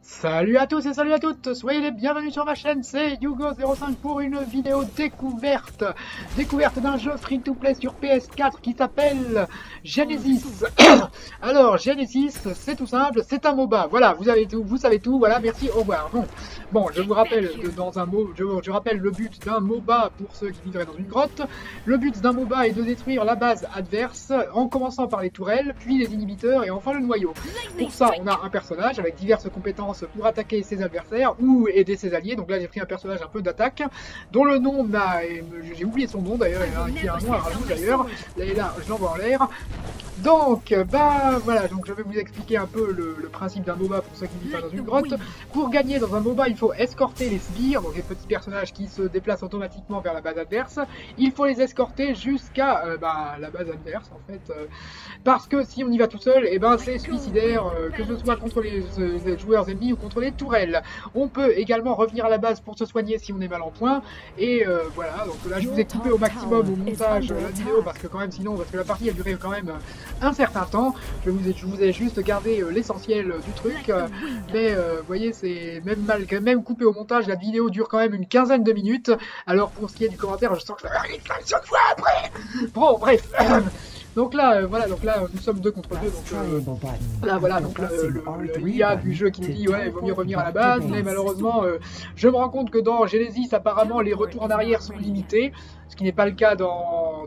Salut à tous et salut à toutes, soyez les bienvenus sur ma chaîne, c'est Yugo05 pour une vidéo découverte d'un jeu free-to-play sur PS4 qui s'appelle Genesis. Alors Genesis, c'est tout simple, c'est un MOBA, voilà, vous savez tout, voilà, merci, au revoir. Bon, je vous rappelle je rappelle le but d'un MOBA pour ceux qui vivraient dans une grotte. Le but d'un MOBA est de détruire la base adverse en commençant par les tourelles, puis les inhibiteurs et enfin le noyau. Pour ça, on a un personnage avec diverses compétences pour attaquer ses adversaires ou aider ses alliés. Donc là, j'ai pris un personnage un peu d'attaque, dont le nom, j'ai oublié son nom d'ailleurs, qui a un nom à rajouter d'ailleurs. Là, je l'envoie en l'air. Donc, bah voilà, donc je vais vous expliquer un peu le principe d'un MOBA pour ceux qui vivent pas dans une grotte. Pour gagner dans un MOBA, il faut escorter les sbires, donc les petits personnages qui se déplacent automatiquement vers la base adverse. Il faut les escorter jusqu'à la base adverse en fait, parce que si on y va tout seul, et ben c'est suicidaire, que ce soit contre les joueurs ennemis ou contre les tourelles. On peut également revenir à la base pour se soigner si on est mal en point. Et voilà, donc là je vous ai coupé au maximum au montage la vidéo parce que quand même sinon, parce que la partie a duré quand même un certain temps. Je vous ai juste gardé l'essentiel du truc, mais vous voyez, c'est même coupé au montage, la vidéo dure quand même une quinzaine de minutes. Alors pour ce qui est du commentaire, je sens que ça va arriver plein de fois après. Bon, bref. Donc là, voilà, donc là, nous sommes 2 contre 2, donc là, voilà, donc l'IA du jeu qui nous dit, ouais, il vaut mieux revenir à la base, mais malheureusement, je me rends compte que dans Genesis, apparemment, les retours en arrière sont limités, ce qui n'est pas le cas dans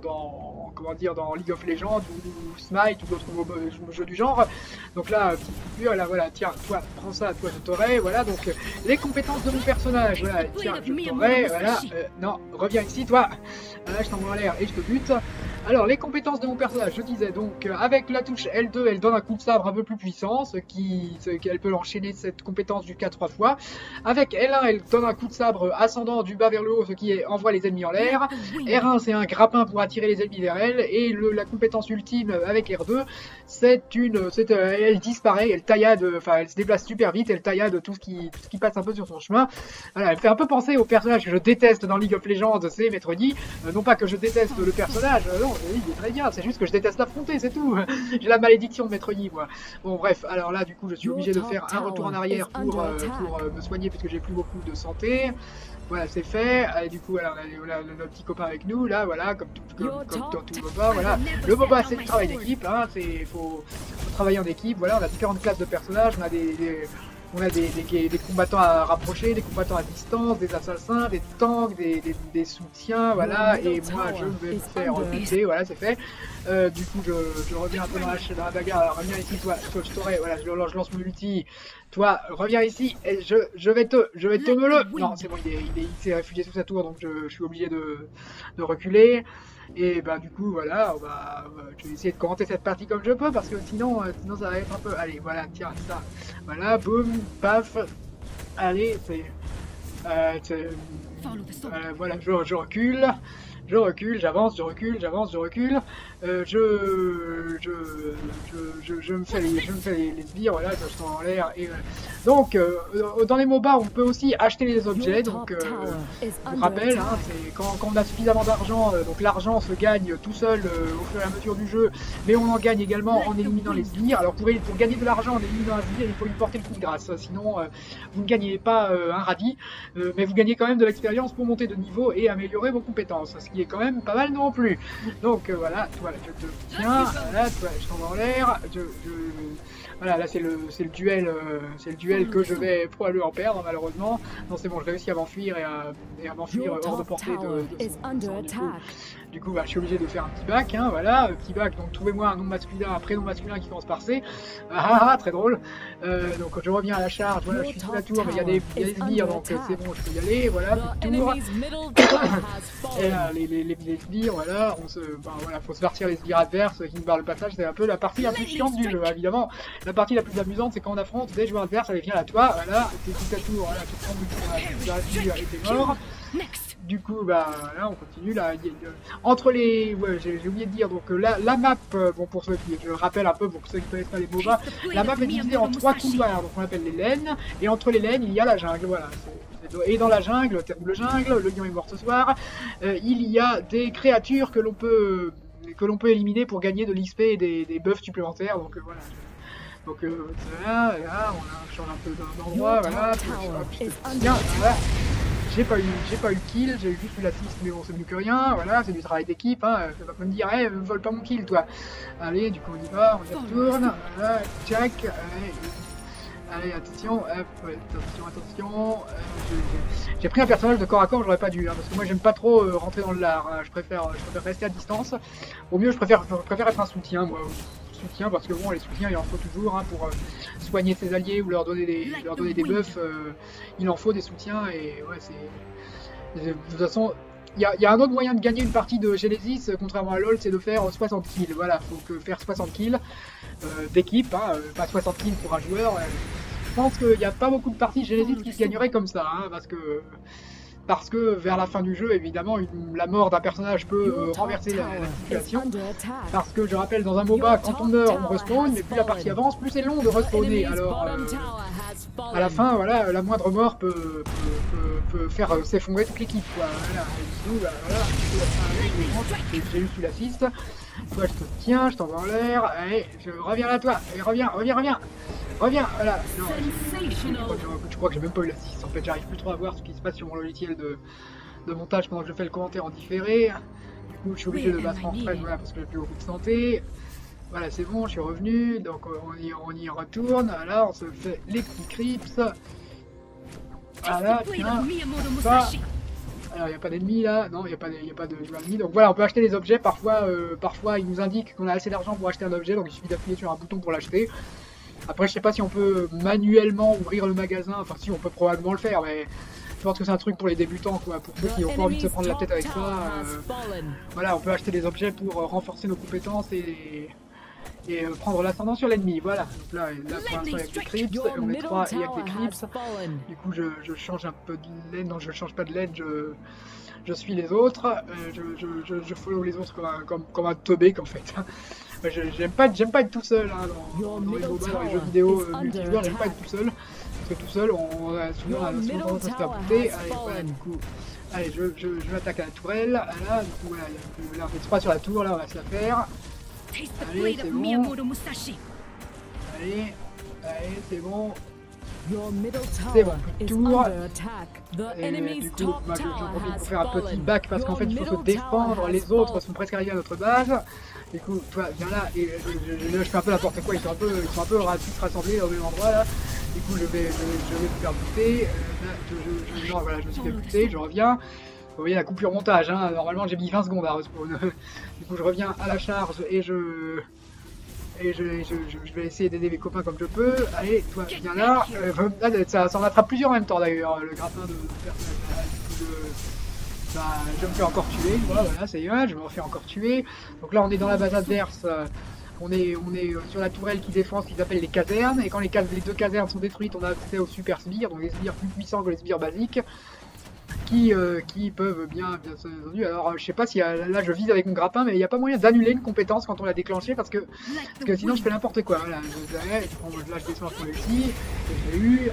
League of Legends ou Smite ou d'autres jeux du genre. Donc là, petite coupure, là, voilà, tiens, toi, prends ça, toi, je t'aurai, voilà, donc les compétences de mon personnage, voilà, tiens, je t'aurai, voilà, non, reviens ici, toi, voilà, je t'envoie en l'air et je te bute. Alors, les compétences de mon personnage, je disais donc, avec la touche L2, elle donne un coup de sabre un peu plus puissant, qu'elle peut enchaîner cette compétence jusqu'à 3 fois. Avec L1, elle donne un coup de sabre ascendant du bas vers le haut, ce qui envoie les ennemis en l'air. R1, c'est un grappin pour attirer les ennemis vers elle. Et la compétence ultime avec R2, elle disparaît, elle taillade, enfin, elle se déplace super vite, elle taillade tout ce qui passe un peu sur son chemin. Voilà, elle fait un peu penser au personnage que je déteste dans League of Legends, c'est Metroni. Non pas que je déteste le personnage, non, il est très bien, c'est juste que je déteste l'affronter, c'est tout. J'ai la malédiction de Metroni, moi. Bon, bref, alors là, du coup, je suis obligé de faire un retour en arrière pour me soigner, puisque j'ai plus beaucoup de santé. Voilà, c'est fait. Allez, du coup, alors, on a notre petit copain avec nous, là, voilà, comme dans tout MOBA, voilà. Le MOBA, c'est du travail d'équipe, hein, faut travailler en équipe, voilà, on a différentes classes de personnages, on a des combattants à rapprocher, des combattants à distance, des assassins, des tanks, des soutiens, voilà, et moi je vais me faire buter, voilà, c'est fait. Du coup, je reviens un peu dans la bagarre, alors, reviens ici, toi je t'aurai, voilà, je lance mon ulti, toi, reviens ici, et je vais te me non, c'est bon, il s'est réfugié sous sa tour, donc je suis obligé de reculer. Et bah du coup voilà, je vais essayer de commenter cette partie comme je peux parce que sinon ça va être un peu... Allez voilà, tiens ça, voilà, boum, paf, allez, voilà, je recule, j'avance, je recule, je me fais les sbires, voilà, je tends en l'air et donc dans les MOBA on peut aussi acheter les objets, donc je vous rappelle, hein, c'est quand on a suffisamment d'argent, donc l'argent se gagne tout seul au fur et à mesure du jeu, mais on en gagne également en éliminant les sbires. Alors pour gagner de l'argent en éliminant un sbire, il faut lui porter le coup de grâce, sinon vous ne gagnez pas un radis, mais vous gagnez quand même de l'expérience pour monter de niveau et améliorer vos compétences, ce qui est quand même pas mal non plus. Donc voilà, toi je te tiens, voilà, toi je t'envoie en l'air, voilà, là c'est le duel que je vais probablement perdre malheureusement. Non, c'est bon, je réussis à m'enfuir et à m'enfuir hors de portée de son du coup, je suis obligé de faire un petit bac, hein, voilà, petit bac, donc trouvez-moi un nom masculin, un prénom masculin qui commence par C. Très drôle. Donc je reviens à la charge, voilà, je suis sous la tour, mais il y a des sbires, donc c'est bon, je peux y aller, voilà, petit tour. Et là, les sbires, voilà, voilà, faut se partir les sbires adverses qui nous barrent le passage, c'est un peu la partie la plus chiante du jeu, évidemment. La partie la plus amusante, c'est quand on affronte des joueurs adverses, allez, viens à toi, voilà, t'es sous ta tour, voilà, tu prends et t'es mort. Du coup, là, on continue, là, entre les... Ouais, j'ai oublié de dire, donc la map, bon, pour ceux qui... Je rappelle un peu, pour ceux qui ne connaissent pas les MOBA, la map est divisée en 3 couloirs, donc on appelle les lanes, et entre les lanes, il y a la jungle, voilà. Et dans la jungle, terrible jungle, le lion est mort ce soir, il y a des créatures que l'on peut éliminer pour gagner de l'XP et des buffs supplémentaires, donc voilà. Donc voilà, là, on change un peu d'endroit, voilà, puis, hop, je te tiens, voilà. J'ai pas eu le kill, j'ai juste eu l'assist, mais bon, c'est mieux que rien, voilà, c'est du travail d'équipe, hein, ça va pas me dire, hey, vole pas mon kill, toi. Allez, du coup, on y va, on y retourne, voilà, check, allez, attention, hop, attention, j'ai pris un personnage de corps à corps, j'aurais pas dû, hein, parce que moi, j'aime pas trop rentrer dans le lard, hein, je préfère rester à distance, au mieux, je préfère être un soutien, moi. Parce que bon, les soutiens il en faut toujours hein, pour soigner ses alliés ou leur donner des buffs, il en faut des soutiens et ouais c'est de toute façon il y a un autre moyen de gagner une partie de Genesis contrairement à LoL, c'est de faire 60 kills, voilà, faut que faire 60 kills d'équipe, hein, pas 60 kills pour un joueur, je pense qu'il n'y a pas beaucoup de parties Genesis qui se gagneraient comme ça, hein, parce que vers la fin du jeu, évidemment, la mort d'un personnage peut renverser la situation. Parce que je rappelle, dans un MOBA, quand on meurt, on respawn, mais plus la partie avance, plus c'est long de respawner. Alors, à la fin, voilà, la moindre mort peut faire s'effondrer toute l'équipe. Voilà. Et du coup, voilà, j'ai eu l'assist. Toi, je te tiens, je t'envoie en l'air. Allez, je reviens là, toi. Allez, reviens, voilà. Non, je crois que j'ai même pas eu l'assist. En fait, j'arrive plus trop à voir ce qui se passe sur mon logiciel de montage pendant que je fais le commentaire en différé. Du coup, je suis obligé de battre en retraite, voilà, parce que j'ai plus beaucoup de santé. Voilà, c'est bon, je suis revenu. Donc, on y retourne. Là, on se fait les petits creeps. Voilà, tiens, ça. Alors, il n'y a pas d'ennemis là, non, il n'y a pas de joueurs ennemis. Donc voilà, on peut acheter des objets. Parfois, il nous indique qu'on a assez d'argent pour acheter un objet, donc il suffit d'appuyer sur un bouton pour l'acheter. Après, je sais pas si on peut manuellement ouvrir le magasin, enfin si, on peut probablement le faire, mais je pense que c'est un truc pour les débutants, quoi, pour ceux qui n'ont pas envie de se prendre la tête avec ça. Voilà, on peut acheter des objets pour renforcer nos compétences et prendre l'ascendant sur l'ennemi, voilà. Donc là pour l'instant il y a que des creeps, on est 3 et il y a que des creeps. Du coup je change un peu de laine, non je change pas de laine, je suis les autres, je follow les autres comme un teubé en fait. J'aime pas être tout seul hein, dans les MOBA, dans les jeux vidéo multijoueurs, j'aime pas être tout seul. Parce que tout seul on a souvent tendance à se faire buter. Allez voilà du coup. Allez je m'attaque à la tourelle, là du coup voilà, là on est 3 sur la tour, là on va se la faire. Allez, c'est bon. Allez, c'est bon. C'est bon, plus de tour. Et du coup, je profite pour faire un petit back parce qu'en fait, il faut se défendre. Les autres sont presque arrivés à notre base. Du coup, toi, viens là et je fais un peu n'importe quoi. Ils sont un peu tous rassemblés au même endroit là. Du coup, je vais me faire buter. Non, voilà, je me suis fait buter. Je reviens. Vous voyez la coupure montage, hein. Normalement j'ai mis 20 secondes à respawn. Du coup je reviens à la charge et je vais essayer d'aider mes copains comme je peux. Allez, toi viens là. Ça en attrape plusieurs en même temps d'ailleurs, le grappin de personnage. Je me fais encore tuer, voilà, ça y est, je me refais encore tuer. Donc là on est dans la base adverse. On est sur la tourelle qui défend ce qu'ils appellent les casernes. Et quand les 2 casernes sont détruites, on a accès aux super sbires, donc les sbires plus puissants que les sbires basiques. Qui peuvent bien entendu. Alors je sais pas si là je vise avec mon grappin, mais il n'y a pas moyen d'annuler une compétence quand on l'a déclenchée parce que sinon je fais n'importe quoi. Voilà, là je descends sur ici, je l'ai eu.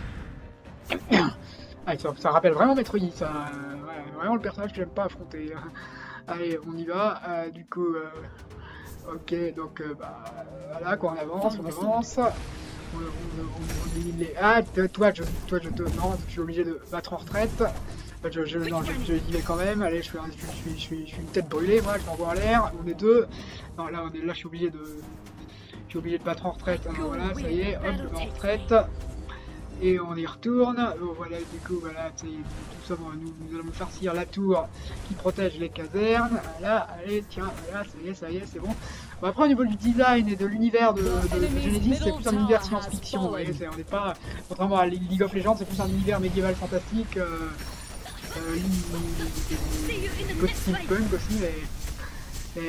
Ah, ça rappelle vraiment Metroid, ça, vraiment le personnage que j'aime pas affronter. Allez, on y va. Du coup, ok, donc voilà quoi, on avance. Ah, toi, je suis obligé de battre en retraite. Je y vais quand même. Allez, je suis une tête brûlée, moi, je m'envoie en l'air. On est 2. Non, là, je suis obligé de battre en retraite. Hein, voilà, ça y est, hop, je vais en retraite. Et on y retourne. Voilà, du coup, voilà, tout ça, nous allons farcir la tour qui protège les casernes. Là, allez, tiens, voilà, ça y est, c'est bon. Bon, après, au niveau du design et de l'univers de Genesis, c'est plus un univers science-fiction. Vous voyez, on n'est pas, contrairement à League of Legends, c'est plus un univers médiéval fantastique. Steampunk aussi, mais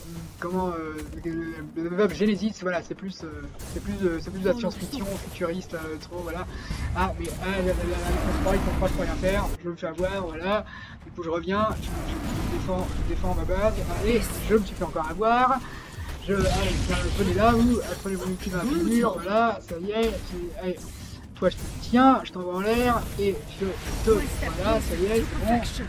le Genesis, voilà, c'est plus de la science-fiction futuriste, trop, voilà. Ah, mais ils font pas, je peux rien faire, je me fais avoir, voilà. Du coup, je reviens, je défends ma base, allez, je me suis fait encore avoir. Venez là, prenez mon ultime à la mur, voilà, ça y est, allez. Toi je te tiens, je t'envoie en l'air et je te... Voilà, ça y est, c'est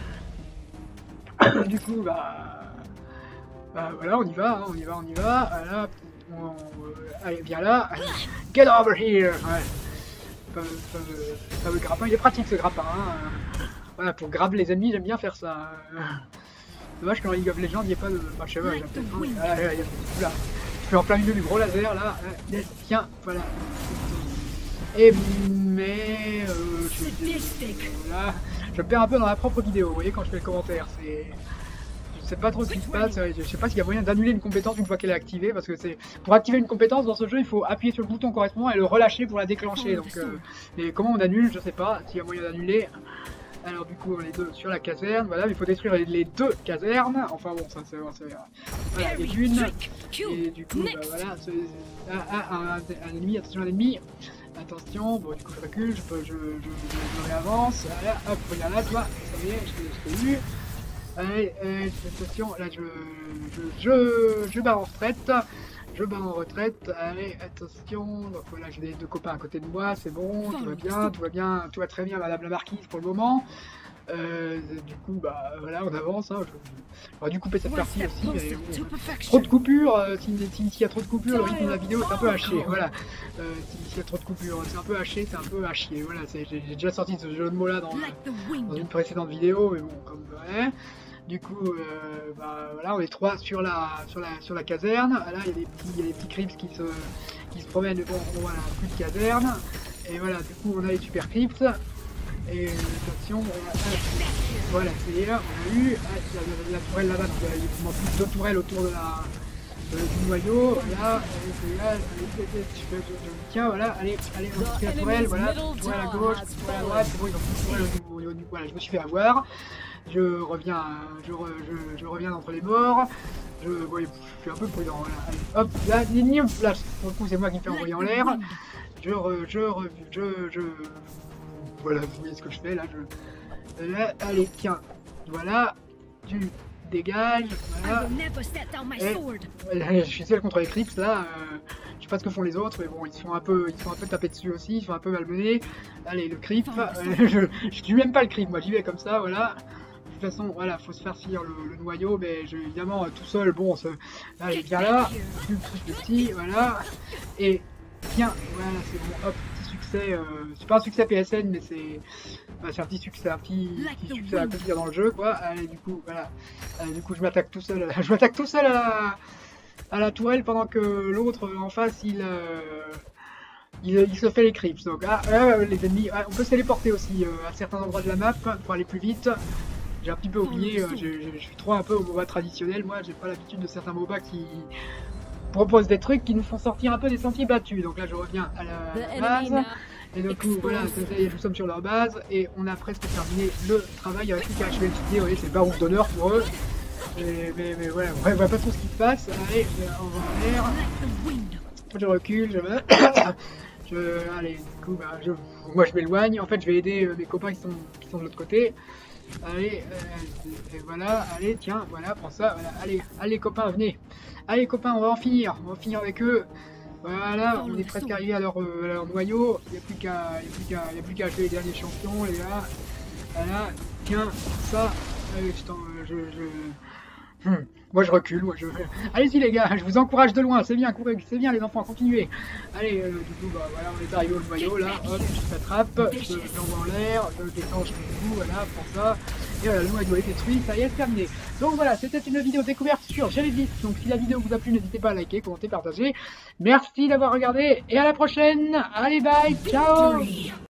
bon. Du coup, voilà, on y va, voilà, allez, viens là. Get over here. Ouais. Fameux grappin. Il est pratique ce grappin. Hein. Voilà, pour grabber les ennemis, j'aime bien faire ça. Dommage que dans League of Legends, il n'y ait pas de. Enfin, je sais pas, j'ai peut-être un. Là, je suis en plein milieu du gros laser là. Tiens, voilà. Et mais voilà. Je perds un peu dans la propre vidéo, vous voyez, quand je fais le commentaire. Je sais pas trop ce qui se passe, je sais pas s'il y a moyen d'annuler une compétence une fois qu'elle est activée, parce que c'est pour activer une compétence dans ce jeu, il faut appuyer sur le bouton correspondant et le relâcher pour la déclencher. Donc, mais comment on annule, je sais pas s'il y a moyen d'annuler. Alors du coup, on est deux sur la caserne, voilà, il faut détruire les deux casernes. Enfin bon, ça c'est voilà, il y a une. Et du coup, bah, voilà, un ennemi, attention à l'ennemi. Attention, bon du coup je recule, je réavance, voilà, hop, regarde là, toi, ça y est, je t'ai eu. Allez, attention, là je barre en retraite, allez, attention, donc voilà, j'ai les deux copains à côté de moi, c'est bon, tout va très bien madame la marquise pour le moment. Du coup, bah voilà, on avance, hein. J'aurais dû couper cette partie aussi, mais bon, trop de coupures, s'il y a trop de coupures, le rythme de la vidéo est un peu haché, voilà. S'il y a trop de coupures, c'est un peu haché, c'est un peu à chier, voilà, j'ai déjà sorti ce jeu de mots là dans une précédente vidéo, mais bon, comme ouais. Du coup, bah voilà, on est trois sur la caserne. Là, il y a des petits creeps qui se promènent, mais bon, voilà, plus de caserne. Et voilà, du coup, on a les super creeps. Et attention, voilà, c'est là, on a eu la tourelle là-bas, donc il y a plus deux tourelles autour de du noyau. Là, tiens, voilà, allez, on fait la tourelle, voilà, tourelle à gauche, tourelle à droite, c'est bon, ils ont plus de tourelle au niveau du. Voilà, je me suis fait avoir. Je reviens d'entre les morts. Je suis un peu prudent. Voilà. Allez, hop, là, là, pour le coup, c'est moi qui me fais envoyer en l'air. Voilà, vous voyez ce que je fais là. Là, allez, tiens, voilà, tu dégages. Voilà. Et, je suis seul contre les creeps là. Je sais pas ce que font les autres, mais bon, ils sont un peu tapés dessus aussi, ils sont un peu malmenés. Allez, le creep, je tue même pas le creep, moi j'y vais comme ça, voilà. De toute façon, voilà, faut se faire finir le noyau, mais évidemment tout seul, bon, allez, viens là, plus petit, voilà, et tiens, voilà, c'est bon, hop, petit succès, c'est pas un succès PSN, mais c'est un petit succès à accomplir dans le jeu, quoi. Allez, du coup, voilà, du coup, je m'attaque tout seul, à la tourelle pendant que l'autre en face, il se fait les creeps. Donc, les ennemis, on peut se téléporter aussi à certains endroits de la map pour aller plus vite. J'ai un petit peu oublié, je suis trop un peu au MOBA traditionnel, moi j'ai pas l'habitude de certains MOBA qui proposent des trucs qui nous font sortir un peu des sentiers battus. Donc là je reviens à la base, et du coup voilà, nous sommes sur leur base, et on a presque terminé le travail, il n'y a plus qu'à achever le vidéo, vous voyez, c'est le barouf d'honneur pour eux. Mais voilà, on voit pas trop ce qui se passe, allez, on va en l'air, je recule, allez, du coup, bah, moi je m'éloigne, en fait je vais aider mes copains qui sont de l'autre côté. Allez, et voilà, allez, tiens, voilà, prends ça, voilà, allez copains, venez. Allez copains, on va en finir avec eux. Voilà, on est presque arrivé à leur noyau, il n'y a plus qu'à acheter les derniers champions, les gars. Voilà, tiens, ça, allez, moi je recule, allez-y les gars, je vous encourage de loin, c'est bien, courez, c'est bien les enfants, continuez. Allez, du coup, bah voilà, on est arrivé au noyau là, hop, je t'attrape, je l'envoie en l'air, je déclenche le coup, voilà, pour ça. Et voilà, le noyau est détruit, ça y est, c'est terminé. Donc voilà, c'était une vidéo découverte sur Genesis. Donc si la vidéo vous a plu, n'hésitez pas à liker, commenter, partager. Merci d'avoir regardé et à la prochaine. Allez, bye, ciao.